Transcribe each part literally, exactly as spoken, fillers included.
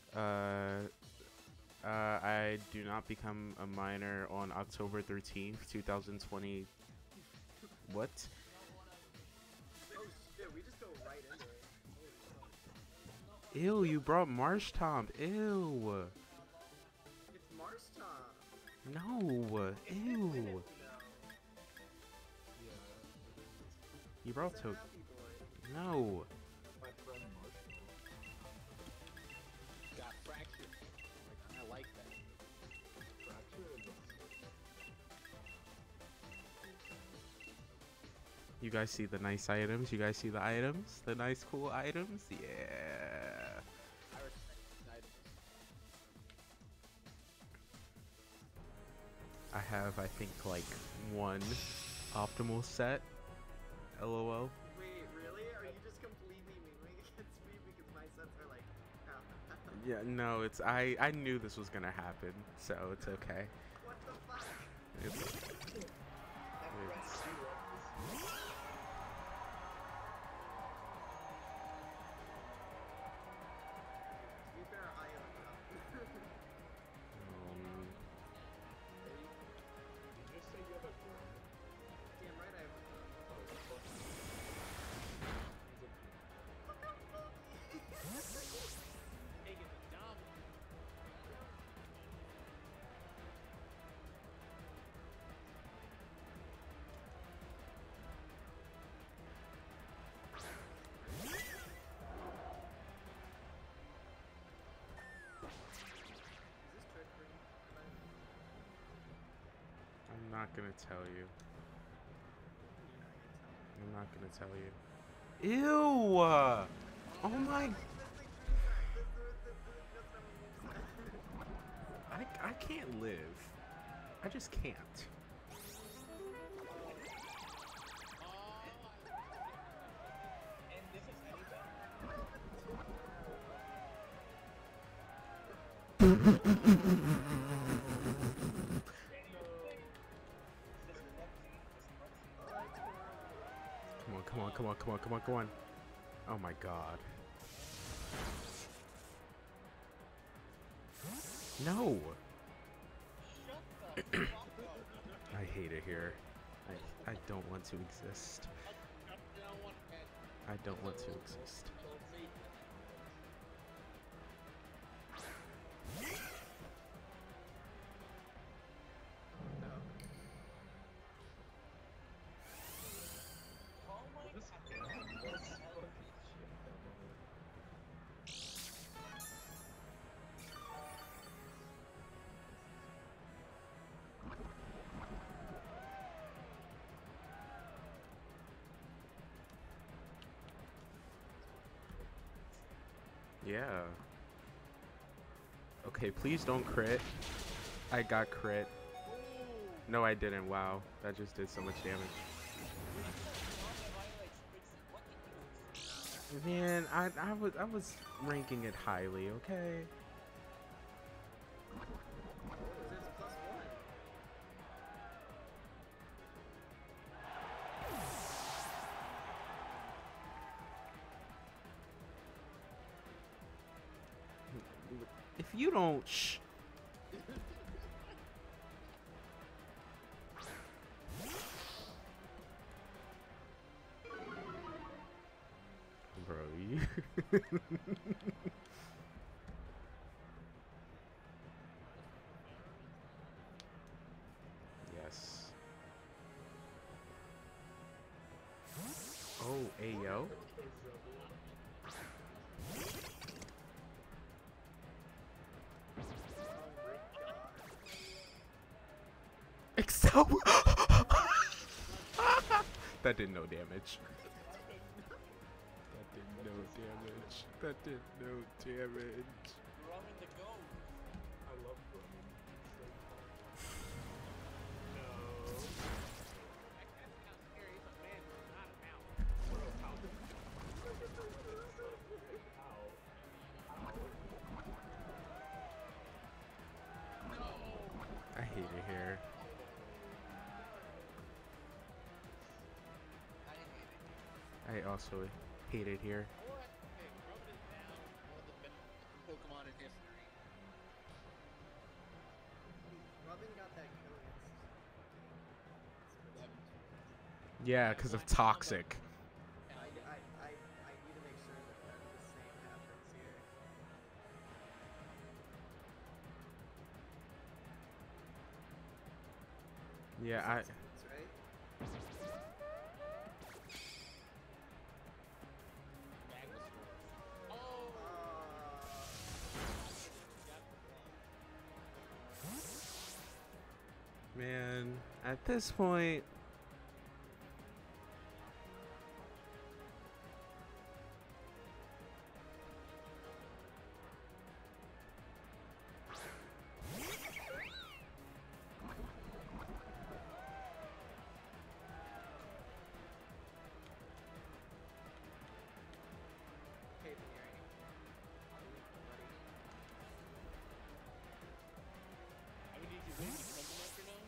Uh, uh, I do not become a minor on October thirteenth, two thousand twenty. What? Oh shit, we just go right into it. Ew, you brought Marsh Tomp. Ew. It's Marsh Tom. No. Ew. You brought It's a to. happy boy. No. My friend Marshall got fractured. Like, I like that. Fractured. You guys see the nice items? You guys see the items? The nice, cool items? Yeah. I respect that. I have, I think, like one optimal set. LOL. Wait, really? Are you just completely memeing against me because my sets are like Yeah, no, it's I. I knew this was gonna happen, so it's okay. what the fuck? It's, it's To be fair, I am up. um, Did you say you have a girl? Damn right I have Taking the dump. Is this trick free? I'm not gonna tell you. I'm not gonna tell you. Ew! Uh, oh my! I I can't live. I just can't. And this is anything. Come on, come on, come on, come on, come on, come on. Oh my god. No! I hate it here. I, I don't want to exist. I don't want to exist. Yeah. Okay, please don't crit. I got crit. No, I didn't. Wow. That just did so much damage. Man, I I was I was ranking it highly, okay? It's plus one. If you don't shh. Bro, you Yes. Oh, Ayo. Excel. That did no damage. That did no damage. That did no damage. Ramen the go. I love ramen. I hate it here. I hate it. I also hate it here. Or, hey, Ramen is now one of the best Pokemon in history. Yeah, because of toxic. I, I, I, I need to make sure that, that the same happens here. Yeah, I. That's right? Oh. Man, at this point. Okay, Veneering. Buddy. I would need you wait to come after now.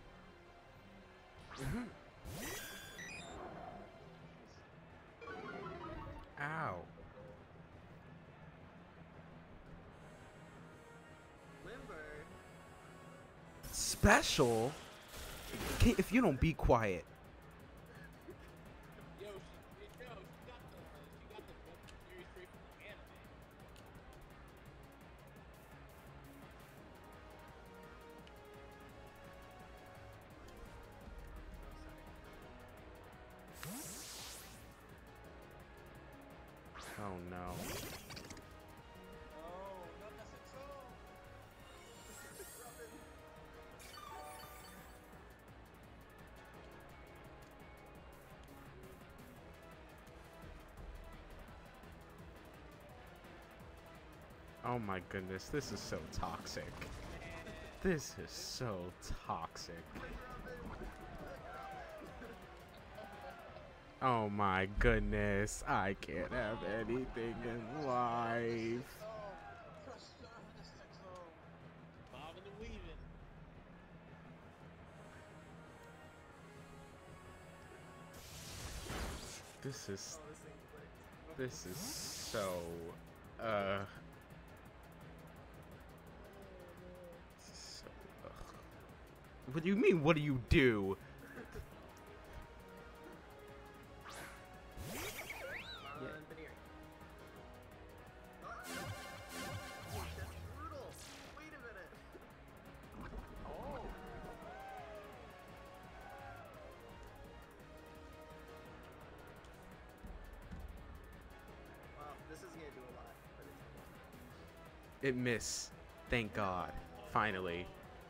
Ow. Limber. Special? Okay, if you don't be quiet. Yo, she, yo, she got the, uh, she got the web series straight from the anime. Oh no. Oh, not the six oh. Oh my goodness, this is so toxic. This is so toxic. Oh my goodness, I can't have anything in life. Bobbing and weaving. This is, Oh, this thing clicked. this is so, uh... so, ugh. What do you mean, what do you do? Come on, Veneering. Ah! That's brutal. Wait a minute. Oh. Wow, this isn't gonna do a lot, but it's It missed. Thank God. Finally.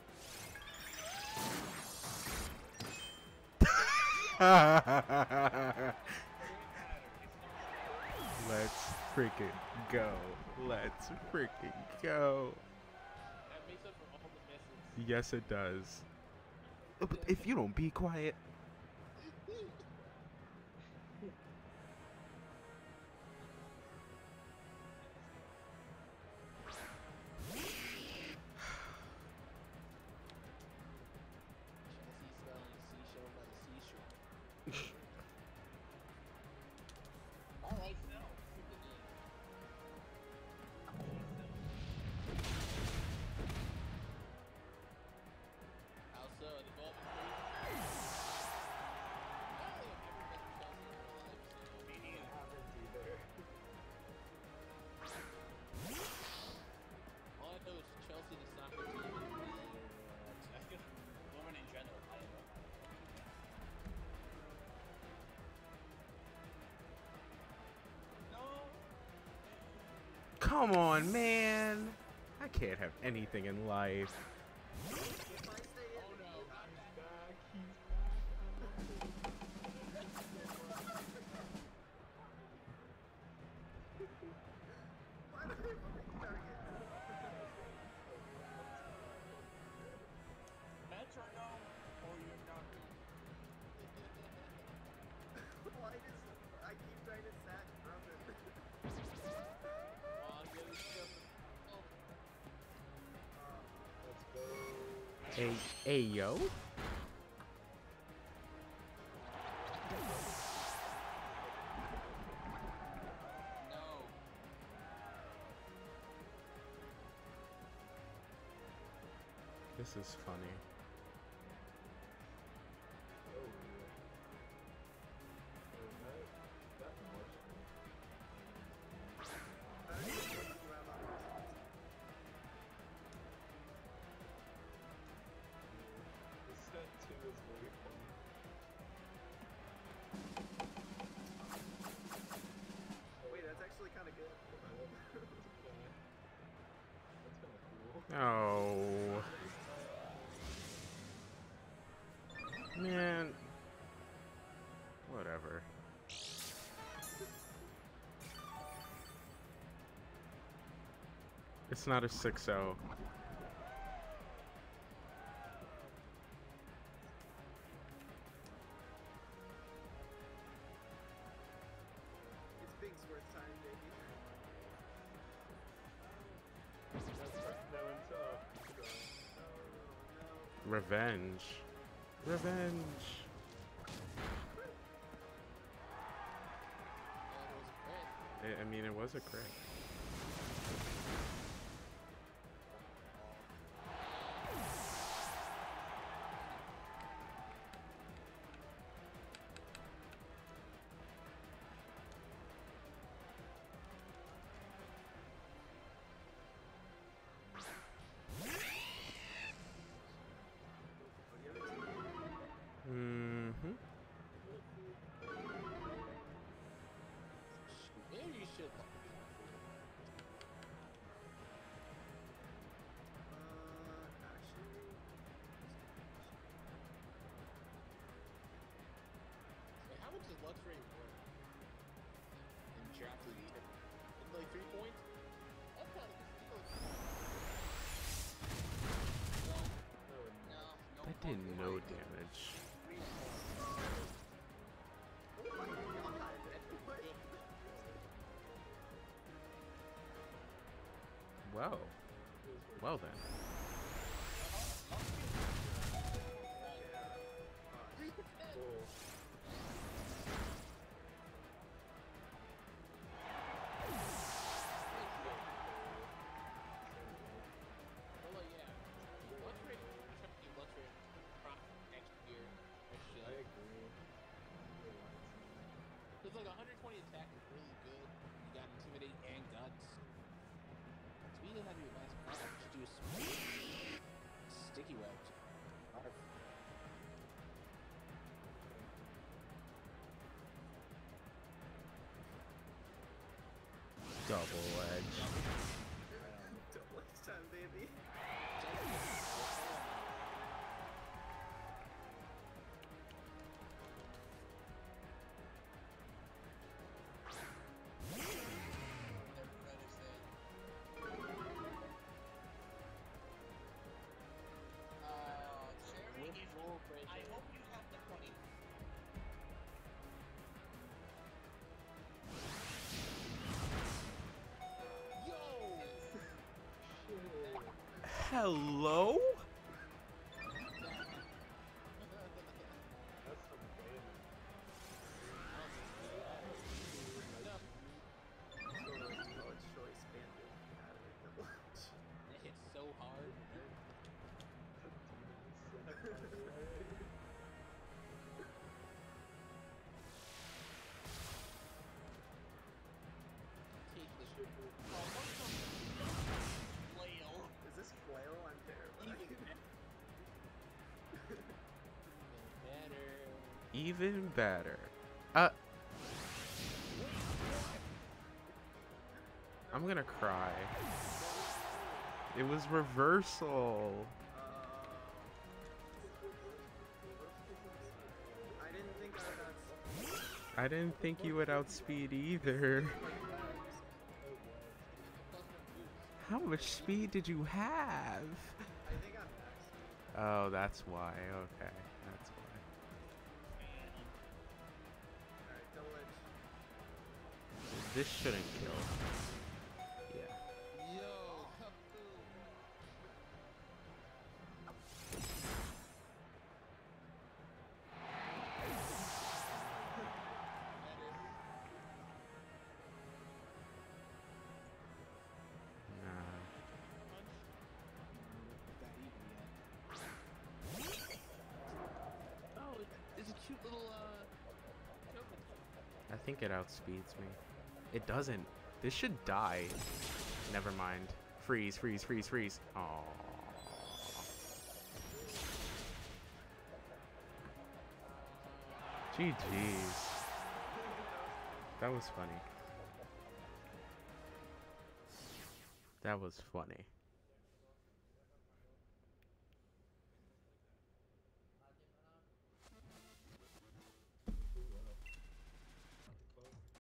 Let's freaking go. Let's freaking go. That makes up for all the misses. Yes, it does. Uh, But if you don't be quiet. Chelsea selling seashell by the seashore. Alright, so. How so? The ball was crazy. I don't think I've ever met Chelsea in real life, so. Me neither. haven't either. All I know is Chelsea, the soccer team, and the, uh, I guess women in general. I don't know. No. Come on, man. I can't have anything in life. if I stay in, Oh no. He's back. He's back. why do they want me target? Metro, no. Or you're not. Why does I keep trying to sack Drummond? Oh, get it, get it. Oh. Let's go. Hey, hey, yo. No. This is funny. Oh. Oh. Man. Whatever. It's not a six oh. It's Big Swords time, baby. That went tough. Revenge. Revenge. That was a crit. I I mean, it was a crit. Mm-hmm. Maybe you should. Uh, actually, Wait, how much does Lux Ray worth in Draft League? In like three points? That's kind of a steal. No, no, no. That did fucking no way. damage. oh my god. What? Well. Well then. Three percent. Cool. Well, like, yeah. Lux Ray, I try to keep Lux Ray prop next year. Next I year. agree. Because like one hundred twenty attack is really good. You got Intimidate and Guts. Speed doesn't have to be a massive problem. Just do speed. Sticky webs. Arf. Double edge. Double X time, baby. I hope you have the money. Yo! Hello? That's some damage. College choice bandit out of it. Double X. It hits so hard. Take the shit. Oh, what's the flail? Is this flail? I'm terrified. Even better. Even better. Uh. I'm gonna cry. It was reversal. Uh, I didn't think I would have. I didn't think you would outspeed either. How much speed did you have? I think I'm next. Oh, that's why. Okay, that's why. Alright, double edge. This shouldn't kill. Yeah. Yo, Nah. Oh, it's a cute little uh. token. I think it outspeeds me. It doesn't. This should die. Never mind. Freeze, freeze, freeze, freeze. Aww. G G's. That was funny. That was funny.